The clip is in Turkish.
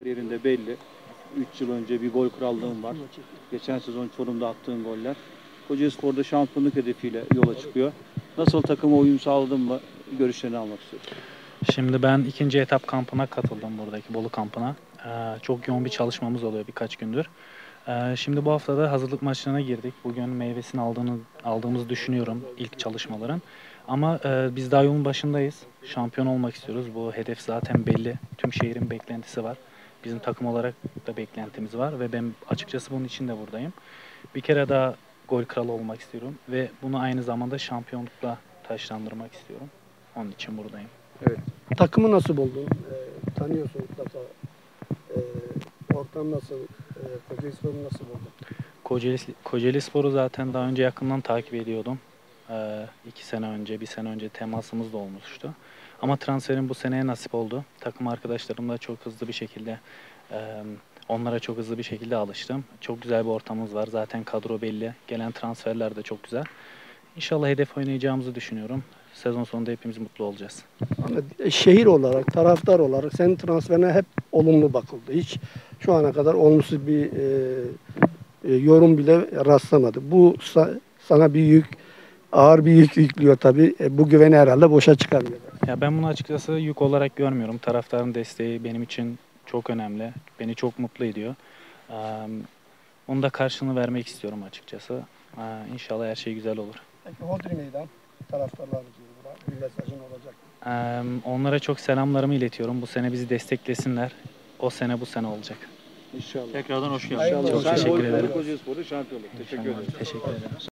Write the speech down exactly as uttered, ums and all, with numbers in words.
Yerinde belli. üç yıl önce bir gol krallığım var. Geçen sezon Çorum'da attığın goller. Kocaelispor'da şampiyonluk hedefiyle yola çıkıyor. Nasıl, takıma uyum sağladın mı? Görüşlerini almak istiyorum. Şimdi ben ikinci etap kampına katıldım, buradaki Bolu kampına. Ee, çok yoğun bir çalışmamız oluyor birkaç gündür. Ee, şimdi bu haftada hazırlık maçlarına girdik. Bugün meyvesini aldığını, aldığımızı düşünüyorum ilk çalışmaların. Ama e, biz daha yolun başındayız. Şampiyon olmak istiyoruz. Bu hedef zaten belli. Tüm şehrin beklentisi var. Bizim takım olarak da beklentimiz var ve ben açıkçası bunun için de buradayım. Bir kere daha gol kralı olmak istiyorum ve bunu aynı zamanda şampiyonlukla taşlandırmak istiyorum. Onun için buradayım. Evet. Takımı nasıl buldun? E, tanıyorsun mutlaka. E, ortam nasıl? E, Kocaelispor'u nasıl buldun? Kocaeli, Kocaelispor'u zaten daha önce yakından takip ediyordum. Ee, iki sene önce, bir sene önce temasımız da olmuştu. Ama transferim bu seneye nasip oldu. Takım arkadaşlarımla çok hızlı bir şekilde, e, onlara çok hızlı bir şekilde alıştım. Çok güzel bir ortamımız var. Zaten kadro belli. Gelen transferler de çok güzel. İnşallah hedef oynayacağımızı düşünüyorum. Sezon sonunda hepimiz mutlu olacağız. Ahmet, e, şehir olarak, taraftar olarak senin transferine hep olumlu bakıldı. Hiç şu ana kadar olumsuz bir e, e, yorum bile rastlamadı. Bu sa- sana bir yük, ağır bir yük yüklüyor tabii. E, bu güveni herhalde boşa çıkarmıyor. Ya ben bunu açıkçası yük olarak görmüyorum. Taraftarın desteği benim için çok önemli. Beni çok mutlu ediyor. Ee, Onun da karşılığını vermek istiyorum açıkçası. Ee, İnşallah her şey güzel olur. Peki Hodri Meydan taraftarlar bir mesajın olacak. Ee, Onlara çok selamlarımı iletiyorum. Bu sene bizi desteklesinler. O sene bu sene olacak. İnşallah. Tekrardan hoş geldiniz. Hayırlı İnşallah. olsun. Sen Teşekkür gol kralı ederim. Kocaelispor'da şampiyonluk. Teşekkür ederim. Teşekkür ederim.